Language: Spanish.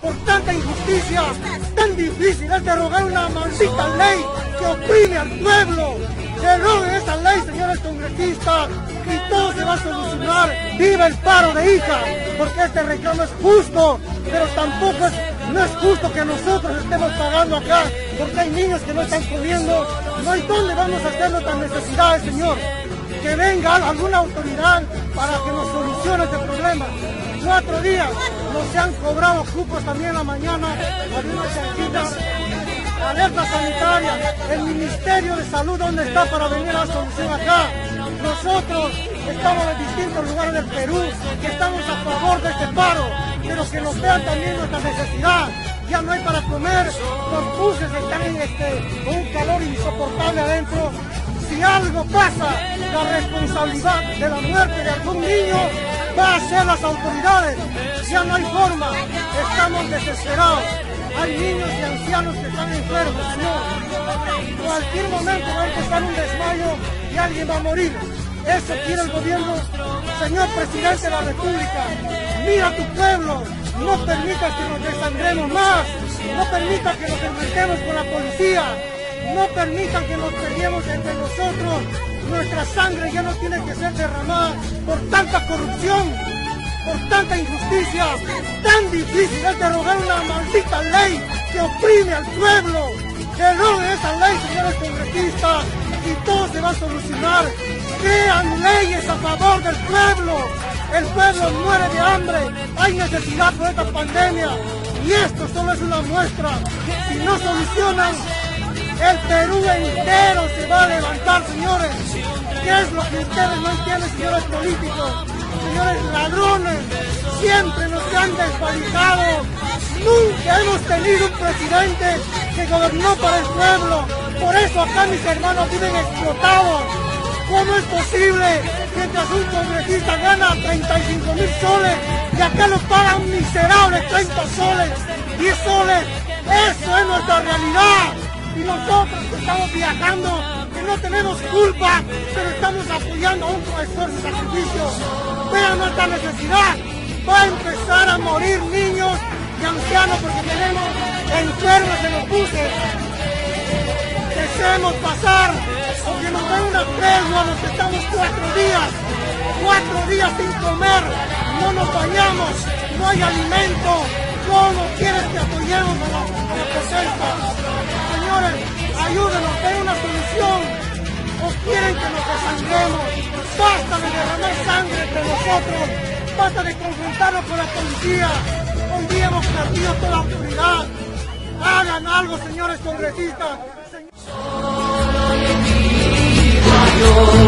por tanta injusticia. Tan difícil es derogar una maldita ley que oprime al pueblo. Deroguen esa ley, señores congresistas, y todo se va a solucionar. ¡Viva el paro de hijas! Porque este reclamo es justo, pero tampoco no es justo que nosotros estemos pagando acá, porque hay niños que no están comiendo. No hay dónde vamos a hacer nuestras necesidades, señor. Que venga alguna autoridad para que nos solucione este problema. 4 días nos han cobrado cupos también en la mañana, algunas chanquitas, alerta sanitaria, el Ministerio de Salud, ¿dónde está para venir a la solución acá? Nosotros estamos en distintos lugares del Perú, que estamos a favor de este paro, pero que nos vean también nuestra necesidad. Ya no hay para comer, los buses están con un calor insoportable adentro. Si algo pasa, la responsabilidad de la muerte de algún niño va a ser las autoridades. Ya no hay forma, estamos desesperados. Hay niños y ancianos que están enfermos, señor. Cualquier momento va a empezar un desmayo y alguien va a morir. Eso quiere el gobierno. Señor presidente de la República, mira a tu pueblo. No permitas que nos desangremos más. No permitas que nos enfrentemos con la policía. No permitan que nos peleemos entre nosotros. Nuestra sangre ya no tiene que ser derramada por tanta corrupción, por tanta injusticia. Tan difícil es derogar una maldita ley que oprime al pueblo. Deroguen esa ley, señores congresistas, y todo se va a solucionar. Crean leyes a favor del pueblo. El pueblo muere de hambre. Hay necesidad por esta pandemia. Y esto solo es una muestra. Si no solucionan, el Perú entero se va a levantar, señores. ¿Qué es lo que ustedes no entienden, señores políticos? Señores ladrones, siempre nos han desvalijado. Nunca hemos tenido un presidente que gobernó para el pueblo. Por eso acá mis hermanos viven explotados. ¿Cómo es posible que mientras un congresista gana 35.000 soles y acá lo pagan miserables 30 soles, 10 soles? Eso es nuestra realidad. Y nosotros que estamos viajando, que no tenemos culpa, pero estamos apoyando aún con esfuerzo y sacrificio. Vean nuestra necesidad. Va a empezar a morir niños y ancianos porque tenemos enfermos en los buses. Deseemos pasar, porque nos dan una tregua, nos estamos 4 días sin comer, no nos bañamos, no hay alimento. ¿Cómo quieres que apoyemos a la protesta? Señores, ayúdenos, den una solución. ¿O quieren que nos desangremos? Basta de derramar sangre entre nosotros. Basta de confrontarnos con la policía. Hoy día hemos perdido toda la autoridad. Hagan algo, señores congresistas.